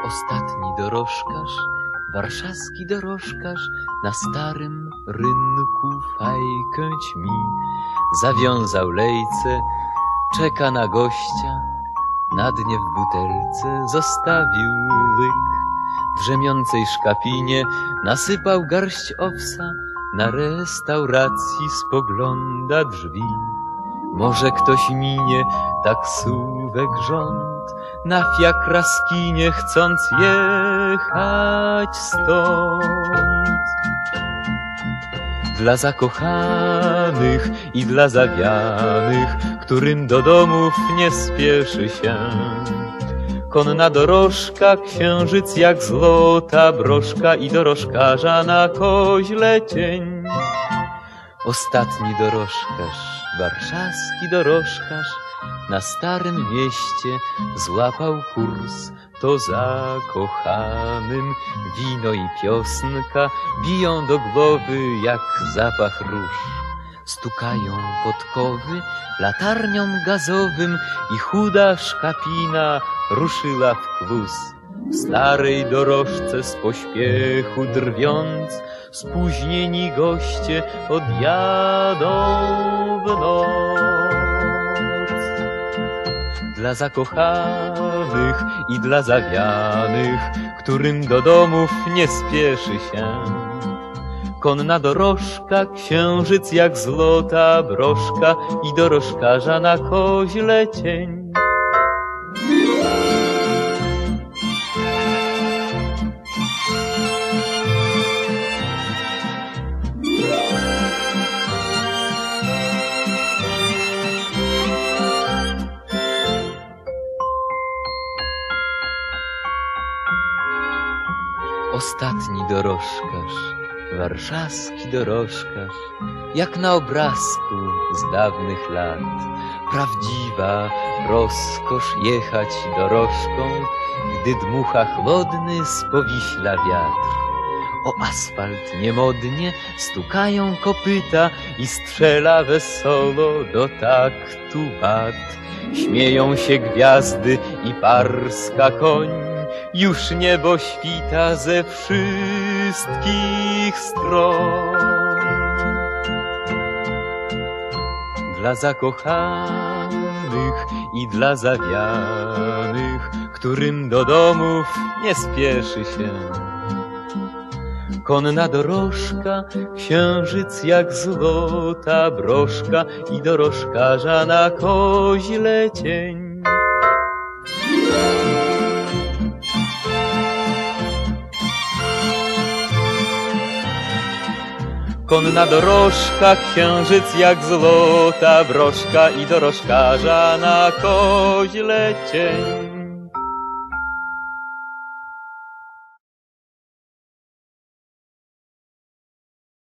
Ostatni dorożkarz, warszawski dorożkarz, na starym rynku fajkę ćmi. Zawiązał lejce, czeka na gościa, na dnie w butelce zostawił łyk. Drzemiącej szkapinie nasypał garść owsa, na restauracji spogląda drzwi. Może ktoś minie, taksówek rząd, na fiakra skinie, chcąc jechać stąd. Dla zakochanych i dla zawianych, którym do domów nie spieszy się, konna dorożka, księżyc jak złota broszka i dorożkarza na koźle cień. Ostatni dorożkarz, warszawski dorożkarz, na starym mieście złapał kurs. To zakochanym wino i piosenka biją do głowy jak zapach róż. Stukają podkowy latarnią gazowym i chuda szkapina ruszyła w kwus. W starej dorożce z pośpiechu drwiąc, spóźnieni goście odjadą w noc. Dla zakochanych i dla zawianych, którym do domów nie spieszy się, konna dorożka, księżyc jak złota broszka i dorożkarza na koźle cień. Ostatni dorożkarz, warszawski dorożkarz, jak na obrazku z dawnych lat. Prawdziwa rozkosz jechać dorożką, gdy dmucha chłodny z Powiśla wiatr. O asfalt niemodnie stukają kopyta i strzela wesoło do taktu bat. Śmieją się gwiazdy i parska koń, już niebo świta ze wszystkich stron. Dla zakochanych i dla zawianych, którym do domów nie spieszy się, konna dorożka, księżyc jak złota broszka i dorożkarza na koźle cień. Konna dorożka, księżyc jak złota broszka i dorożkarza na koźle cień.